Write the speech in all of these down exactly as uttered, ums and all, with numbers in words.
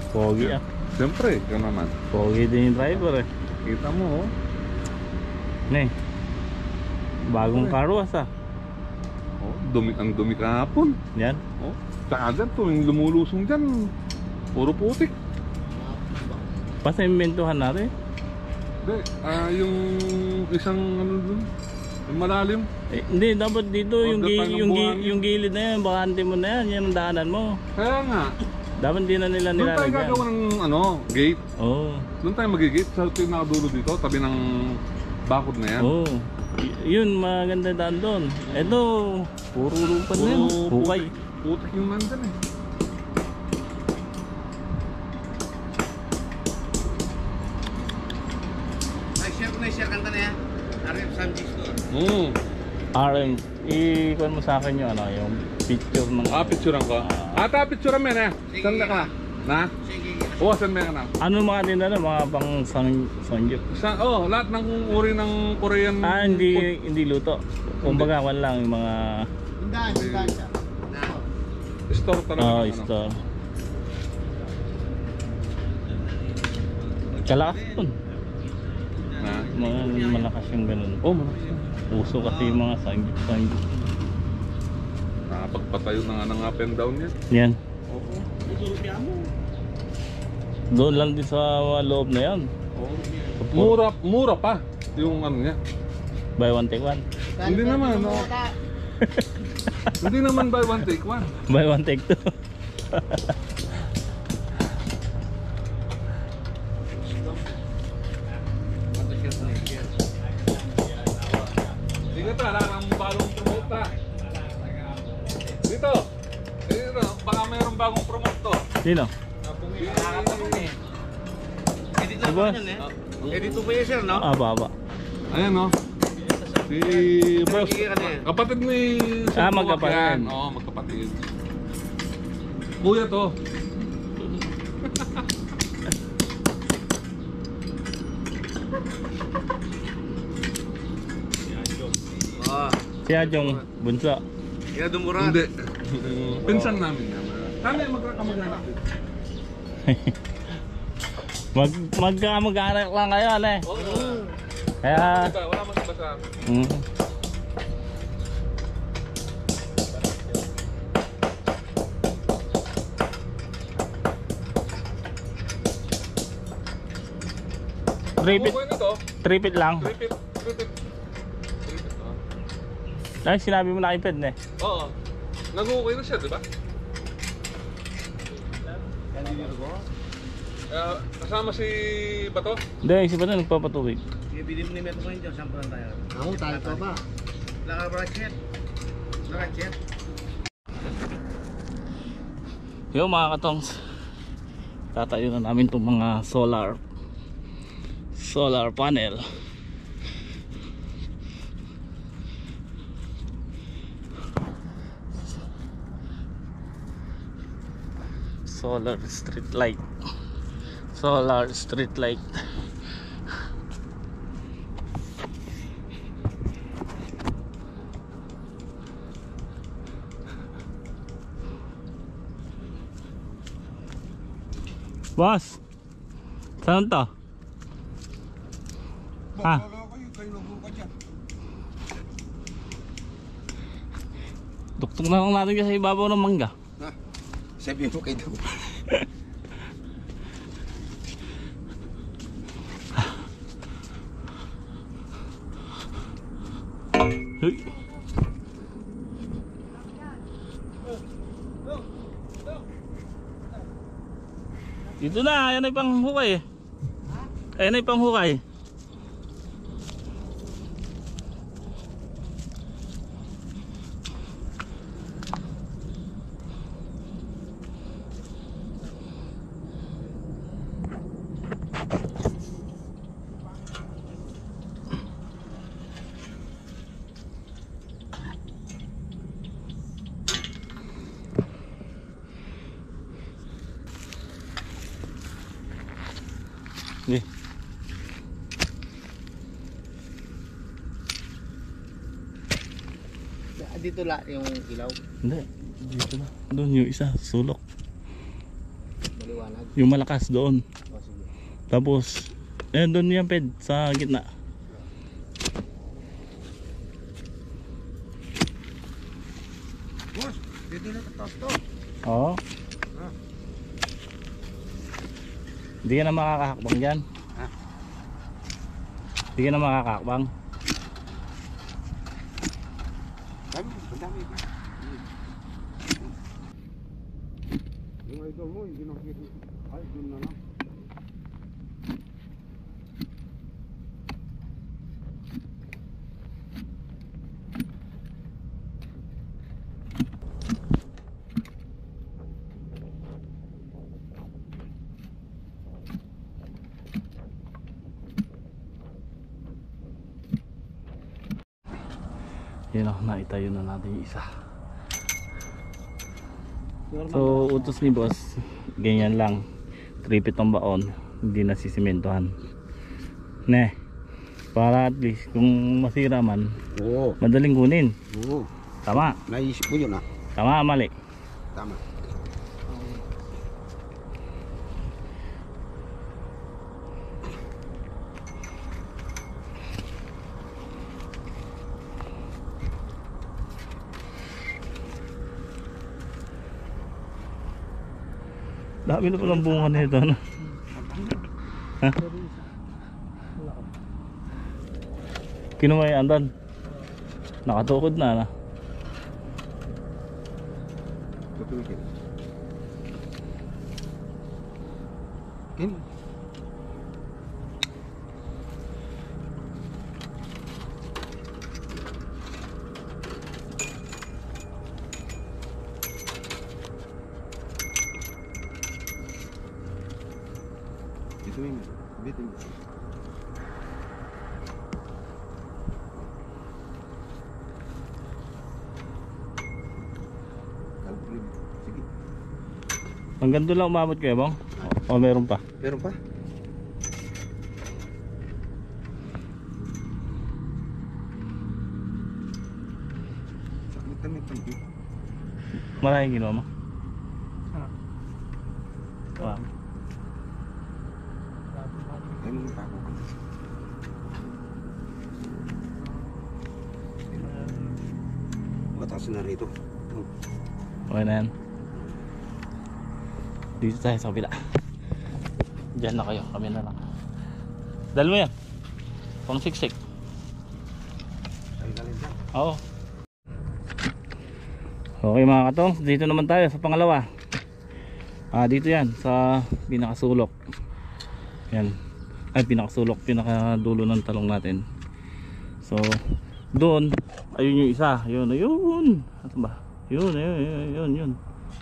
Pogi ah. Siyempre, ikaw naman. Pogi din yung driver eh. Kita mo, oh. Ne. Bagong carwash ah. Oh, dumi, ang dumi kahapon. Yan. Oh, saka dyan, tuwing lumulusong dyan, puro putik. Pasimentohan natin. Hindi, ah, yung isang ano dun, yung malalim. Eh, hindi, dapat dito Oh, yung, dapat gi, ng yung, gi, buhangin. yung gilid na yan, bakante mo na yan, yan ang daanan mo. Kaya nga, Dapat hindi na nila doon tayo nilalagyan. gagawa ng ano, gate. Oo. Doon tayo magigate sa pinakadulo dito, tabi ng bakod na yan. Oo. Y- yun, maganda daan doon. Ito, puro lupa na yan. Puro Hukay. putik, putik yung nandyan eh. Ay, share ko na, share kanta na yan. R F Sanji Store. Mm. R M, i-kuhan mo sa akin yung ano, yung picture ng... Ah, picturean ko. Ata, picturean mo na. Sige. Saan ka na? Na? Sige. Oo, saan ka na? Ano mga din na, mga pang sang, sangyup? Sa, oh, lahat ng uri ng Korean Ah, hindi hindi luto. Kumbaga, wala lang yung mga... Hindaan, hindaan siya. Na. store talaga. Oh, ng ano. store. Kalakas yun. Na? Mga malakas yung ganun. Oh, malakas yan. Uso kasi yung mga sangyup, sangyup. Nakapagpatayo na nga ng up and down yan. Yan. Oo. Doon lang din sa loob na yan. Oo. Mura, mura pa yung ano niya. Buy one take one. Hindi naman, no. Hindi naman buy one take one. Buy one take two. Sige ta, lang ang bagong promote ta. Dito. Dito, baka mayroong bagong promote to. Sino? Edit lang Diba? po yan eh. Edit po yan sir, no? Ah, baba. Ayan, no. Si boss, Sige ka na yan. kapatid ni Sir Ah, Buwak magkapatid. yan. Oo, magkapatid. Kuya to. Oh. Si Adjong bunso. Kaya dumura. Hindi. Pinsan namin yan. Kami magkakamag-anak din. Mag magkamag-anak lang kayo, ale. Oo. Kaya Diba, wala man iba sa mm. Tripit, Okay na to. tripit lang. Tripit. Tripit. Tripit, oh. Ay, sinabi mo na iPad na eh. Oo. Nag-okay na siya, di ba? Uh, kasama si Bato? Hindi, si Bato nagpapatuwid. Ibili mo ni Meto ko yun dyan, sampulan tayo. Ako, tayo pa ba? Naka-ratchet. Naka-ratchet. Yo mga katongs, tatayo na namin itong mga solar solar panel. Solar street light. Solar street light. Boss, saan to? Ha? Tuktok na lang natin sa ibabaw ng mangga. Sabihin mo kay Dago. Hey. Dito na, yan ay pang hukay. Ayan ay pang hukay. Hindi. Dito la yung ilaw. Hindi. Dito na. Doon yung isa, sulok. Maliwanag. Yung malakas doon. O, sige. Tapos, eh doon yan ped, sa gitna. Boss, dito na tatas to. Oo. Ah. Hindi ka na makakahakbang dyan. Ha? Hindi ka na makakahakbang. Dami, madami pa. Yung idol mo, hindi nakikita. Ay, doon na lang. Yun o, naitayo na natin yung isa. So utos ni boss, ganyan lang, tripit ang baon, hindi nasisimentohan. Ne, para at least kung masira man, Oo. madaling kunin. Oo. Tama, Naisip ko yun ah. tama mali. Tama. Dami na palang bunga nito, no? Ha? Kinuha yung andan. Nakatukod na, na. Tutuloy. Kini. Ito yung bitin. Kalpulin. Sige. Hanggang doon lang umabot kayo, bang? O, o meron pa? Meron pa? Sakit kami tampi. Maraming ginawa mo? Wow. Ay mo pa ako. Mataas na rito. Okay na yan. Dito tayo sa kabila. Diyan na kayo, kami na lang. Dahil mo yan. Pang siksik. Ay galing lang. Oo. Okay mga katong, dito naman tayo sa pangalawa. Ah, dito yan sa pinakasulok. Yan. Ay, pinakasulok, pinakadulo ng talong natin. So, doon, ayun yung isa. Yun, ayun. Ano ba? Yun, ayun, ayun, ayun, yun.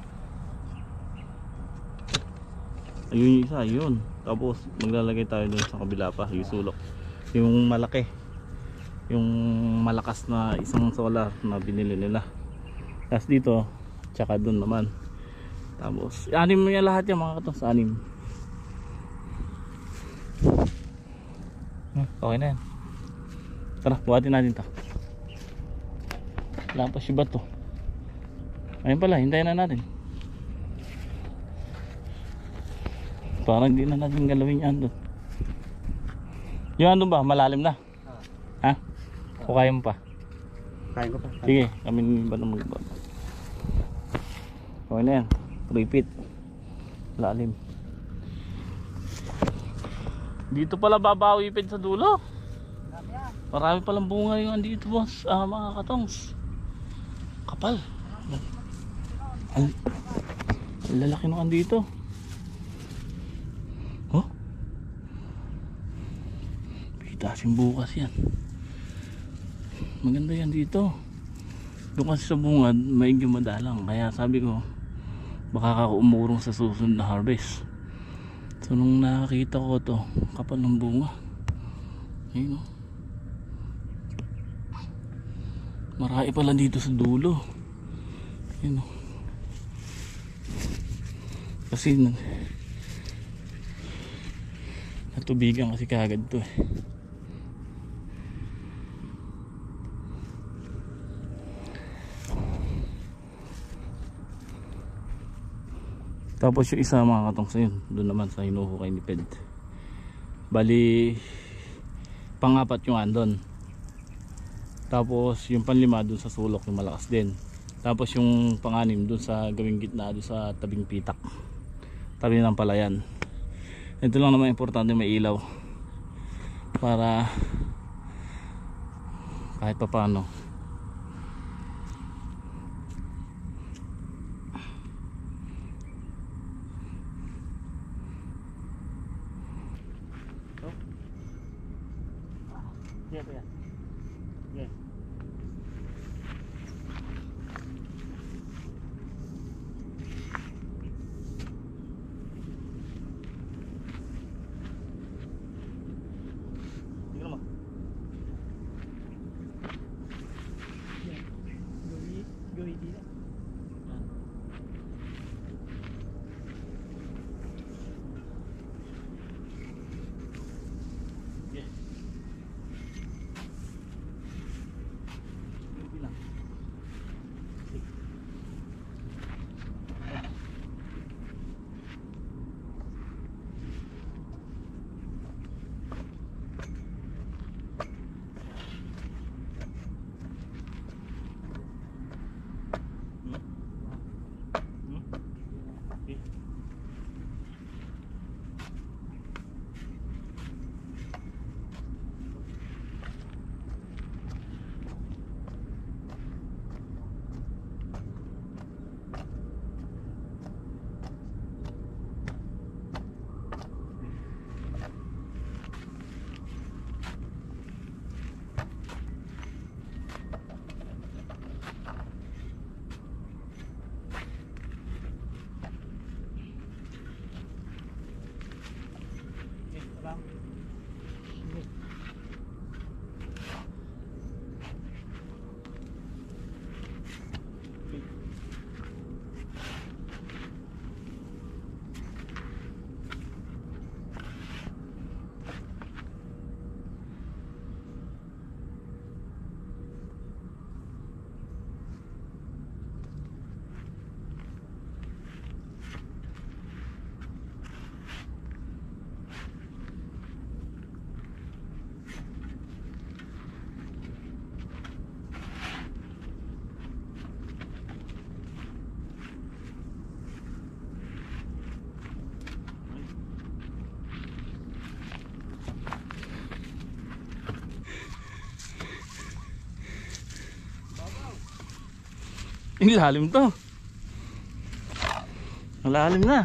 Ayun yung isa, yun. Tapos, maglalagay tayo doon sa kabila pa, yung sulok. Yung malaki. Yung malakas na isang solar na binili nila. Tapos dito, tsaka doon naman. Tapos, anim mo yan lahat yan mga katong, sa anim. Okay na yan. Tara, buhatin natin to. Wala pa si bato. Ayun pala, hintayin na natin. Parang hindi na natin galawin yan doon. Yung ano ba, malalim na? Ha? O kaya mo pa? Kain ko pa. Sige, kami ba na magbaba. Okay na yan. Repeat. Lalim. Dito pala babawi pin sa dulo. Marami palang bunga yung andito boss, ah, mga katongs. Kapal. Ang ang lalaki nung andito. Oh. Pitasin bukas yan. Maganda yan dito. Doon kasi sa bungad, medyo madalang. Kaya sabi ko, baka ako umurong sa susunod na harvest. So nung nakakita ko to, kapal ng bunga. Ayun o. Marami pala dito sa dulo. Ayun o. Kasi natubigan kasi kagad to eh. Tapos yung isa mga katong sa yun, doon naman sa hinuhukay ni Ped. Bali pangapat yung andon. Tapos yung panlima doon sa sulok yung malakas din. Tapos yung panganim doon sa gawing gitna doon sa tabing pitak. Tabi ng palayan. Ito lang naman importante, may ilaw. Para kahit pa paano. Yeah, yeah. Yeah. Tingnan mo. Gawi, gawi dito. Yeah. Bilang. Ang lalim to. Ang lalim na.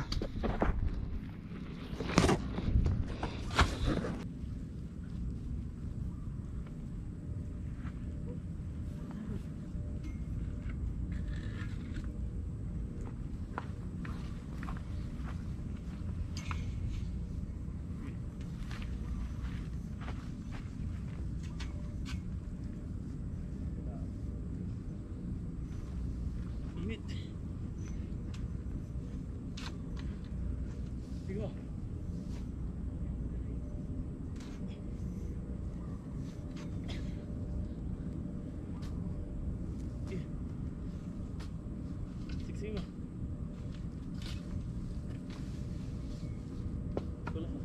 Init. Tigo. Siksi mo. Wala mo.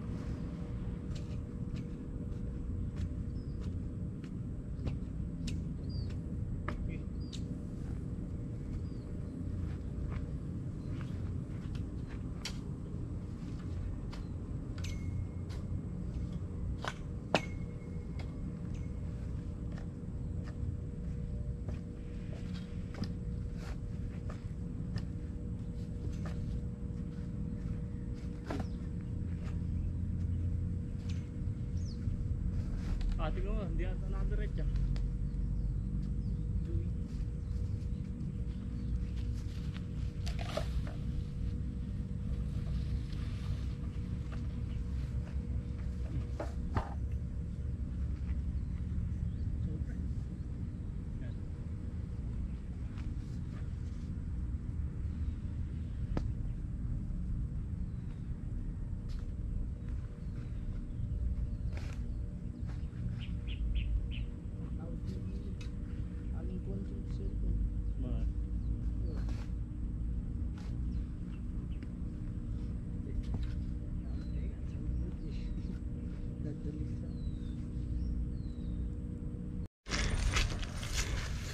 Ah, tingnan mo, hindi ata nakadiretso.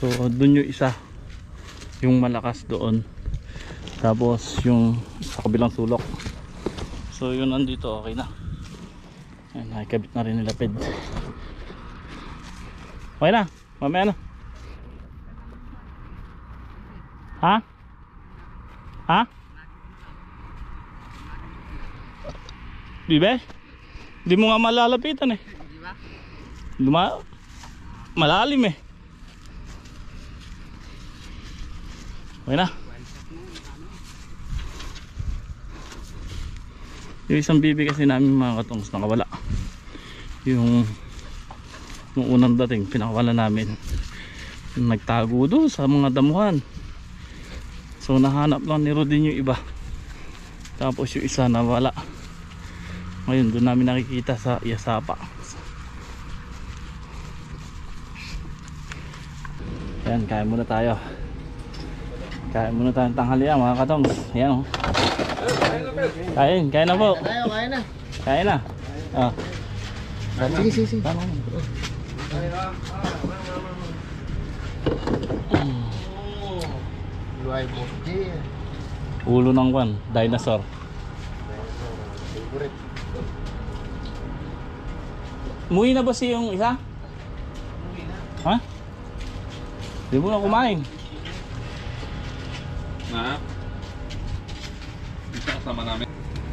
So doon yung isa, yung malakas doon, tapos yung sa kabilang sulok. So yun nandito, okay na. Ayan, nakikabit na rin nila ped. Okay na, mamaya na. Ha? Ha? Bibe? Di mo nga malalapitan eh. Luma malalim eh. Okay na. Yung isang bibi kasi namin mga katongs nakawala. Yung nung unang dating pinakawala namin, nagtago doon sa mga damuhan. So nahanap lang ni Rodin yung iba. Tapos yung isa nawala. Ngayon doon namin nakikita sa Yasapa. Ayan, kain muna tayo. Kain muna tayo ng tanghalian mga katongs. Ayan o. Kain, kain na po. Tayo, kaya na. Kain na. Ah. Sige, sige, sige. Tama. Luay mo. Ulo ng kwan, dinosaur. Favorite. Umuwi na ba si yung isa? Umuwi na. Ha? Di mo na kumain. Na? Isa kasama namin.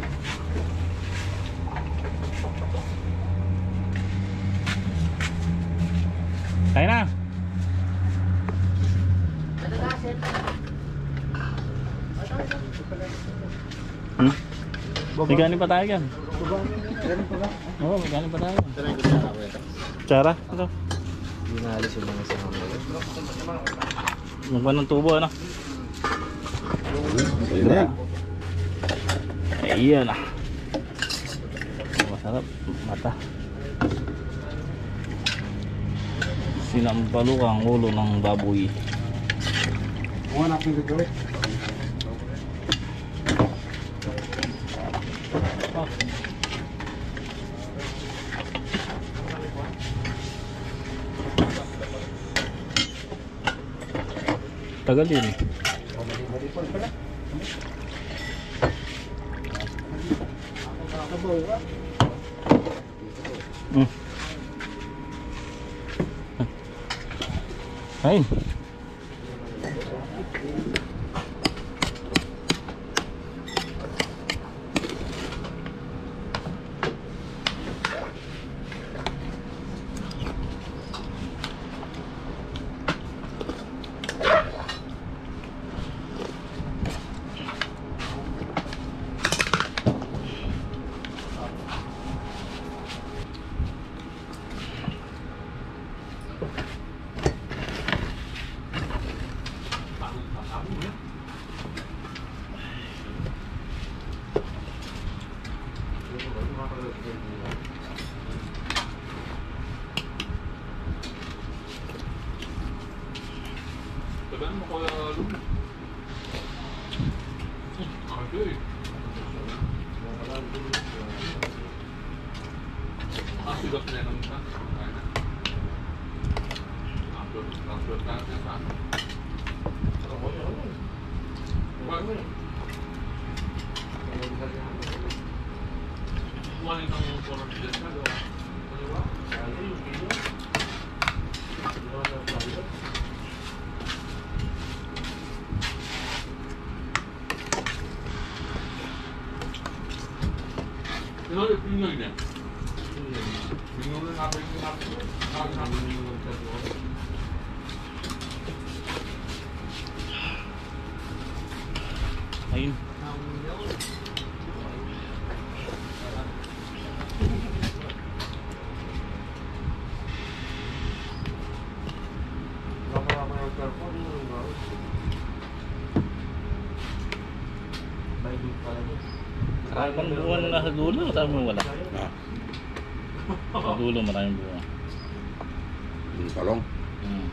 Kain na. Hmm? May ganin pa tayo yan. Oo, may ganin pa tayo. Tara, ito na ako. Tsara, ito. Hindi na alis yung mga sama mo. Yung pa ng tubo, ano? Ayan na. Masarap. Mata. Sinampalukang ulo ng baboy. Kung anak nito gawin. Tagal yun eh. Mm. Kain. Sabihan mo ko yung okay. Ah, sigot na naman ka. Kaya na. Transfer, transfer ka na sa ano. Bakit? Kuhanin ng foreign business ka doon. Ano ba? Kaya yung video. Ano yung Pinoy niya? Pinoy na natin yung natin. Nakakit natin yung natin. Ayun. Maraming buwan na sa dulo, sabi mo wala. Sa dulo maraming buwan. Yung talong. Hmm.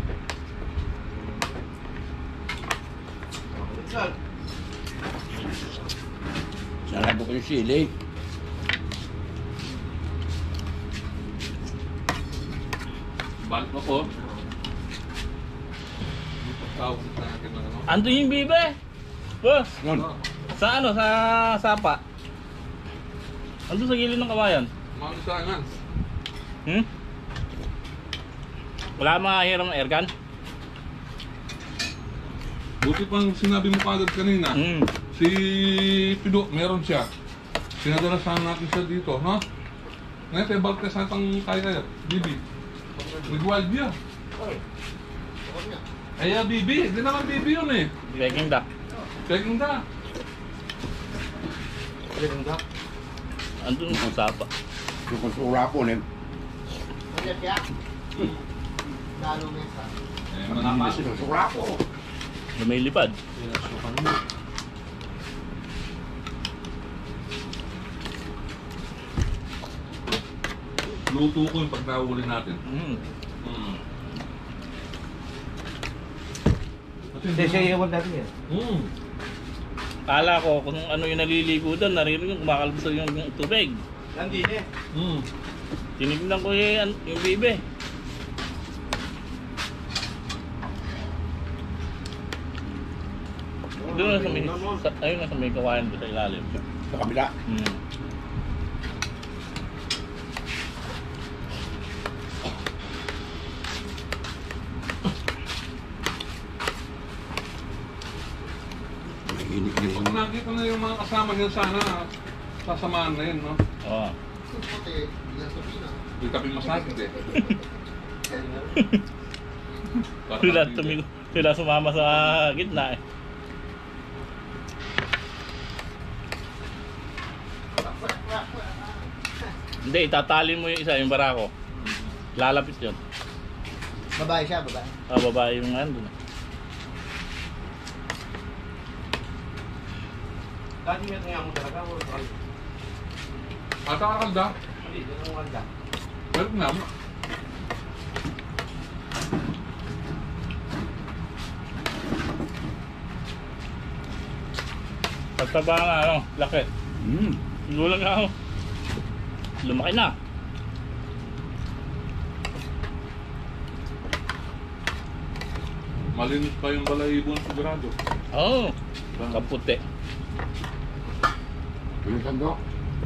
Sarap ko yung sili. Balik mo po. Tawag sa akin na ano. Ando yung bibe. Boss, Yun. sa ano? Sa sapa. Ando sa gilid ng kawayan. Mga sangan. Hmm? Wala mga hirang airgun? Buti pang sinabi mo kagad kanina. Hmm. Si Pido, meron siya. Sinadala sana natin siya dito, no? Ngayon, tayo balik ka sa atang kaya-kaya. Bibi. Nag-wild beer. Ay, ah, Bibi. Hindi naman Bibi yun eh. Peking duck. Peking da. Ando yung sapa. Yung konsura po rin. Eh, manama. Konsura po. Lumilipad. Luto ko yung pag nahuli natin. Hmm. Hmm. Hindi siya iwan natin yan. Hmm. Kala ko kung ano yung naliligo doon, naririnig yung kumakalbos yung, yung tubig. Nandito eh. Hmm. Tinignan ko yung, yung bibe. Doon na sa may, sa, ayun na sa may kawayan doon sa ilalim. Sa kabila. Hmm. Init Pag nakita na yung mga kasama niya sana, sasamahan na yun, no? Oo. Hindi kami masakit eh. Para Sila, kapit eh. tumigo, sila sumama sa gitna eh. Hindi, itatali mo yung isa, yung barako. Lalapit yun. Babae siya, babae. Ah, babae yung nandun. Dati nga nga mo talaga. At kakalda, Hindi, doon ang wanda. balik na mo. Pagtaba nga, ano, laki. Hmm. Gulang nga ako. Lumaki na. Malinis pa yung balahibo ng sigurado. Oo. Oh, kaputi. Yung sandok.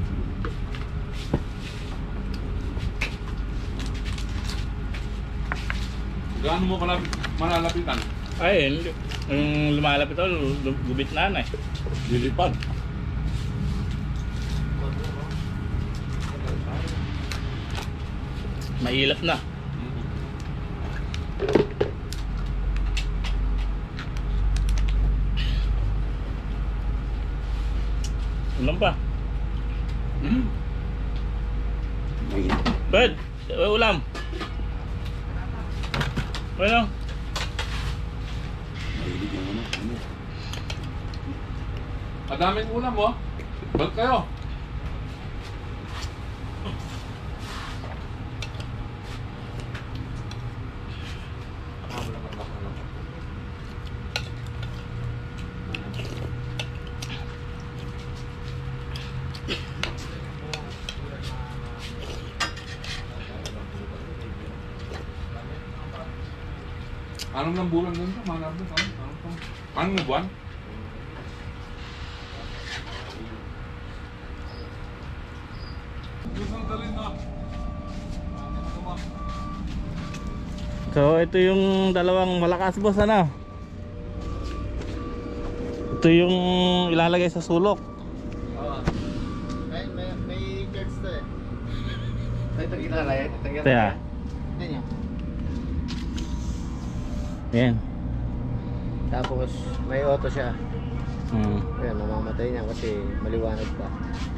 Gaano mo kalapit, malalapitan? Ay, hindi. Yung lumalapit ako, lu- gubit na na eh. Lilipad. Mailap na. Ulam pa. Hmm. May Bed, eh, ulam. Bueno, mahilig yung ano. Ano. Kadaming ulam mo. Balik kayo. Anong ng bulan nun to? Manap nun? Ano? Ano to? Anong ng buwan? Isang dalhin na. so ito yung dalawang malakas boss ano. Ito yung ilalagay sa sulok. May, may, may church to eh. Ay, tagita na yan. Tagita Kaya, Hindi niya. yan. Tapos, may auto siya. Hmm. Ayan, mamamatay niya kasi maliwanag pa.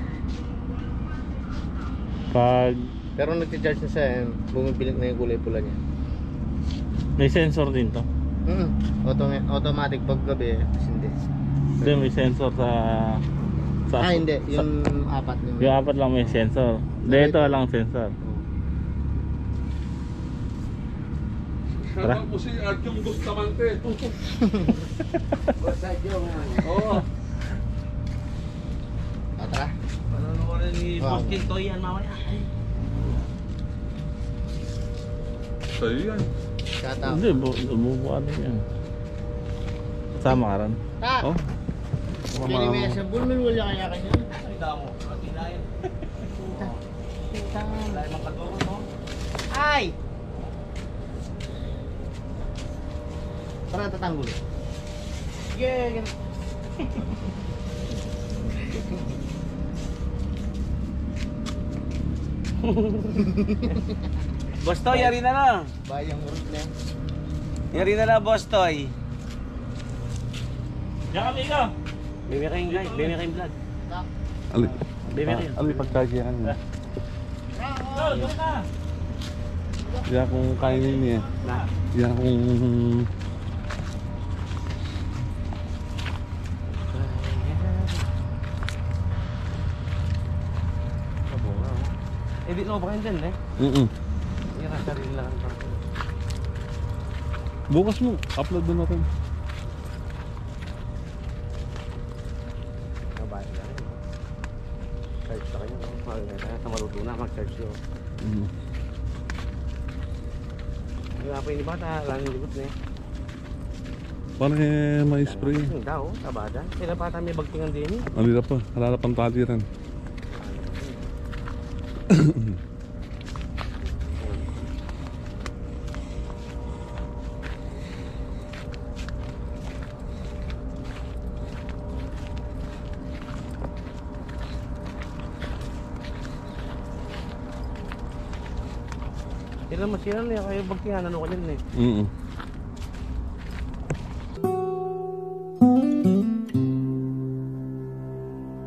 Pag Pero nag-charge na siya, eh, bumibilik na yung kulay pula niya. may sensor din to. Mm, Autom- automatic pag gabi, eh, hindi. Hindi, may sensor sa... sa Ah, hindi. sa- Yung apat. Yung, yung apat lang may sensor. Hindi, ito lang sensor. Tara. Shoutout po si Artyong Bustamante. Oo. Ah, tara. Panonood ni Wow. Boss King Toy yan mamaya. Sa'yo yan. Shout out. Hindi, bu- bubuka din yan. Sama ka ron. Ta. Oh. Kini may sa bulmul wala kaya kanya. Ay, damo. Pati na yan. Wala yung makaduro, no? Ay. Para tatanggol. Sige, ganun. Boss Toy, yari na na. Bayang urut na. Yari na na, Boss Toy. Diyan kami ka. Bebe kayong guys, bebe kayong vlog. Ali. Bebe kayo. Ali pagkagyan niya. Tol, doon ka. Diyan kung kainin niya. Na. Diyan kung... Eh, di ko ba kayo dyan, eh? Mm-mm. Hindi na sarili lang. Bukas mo, upload na natin. Kabayan na rin. Search na kayo, no? Sa maluto na, mag-search nyo. Mm. Hindi nga pa yung iba, lang yung ligot na eh. Paano eh may spray? Hindi daw, tabada. Sila pa tayo may bagtingan din eh. Ano na pa? Halala pang taliran. Sila mas sila na kayo bagtingan, ano ka dyan eh. Mm-mm.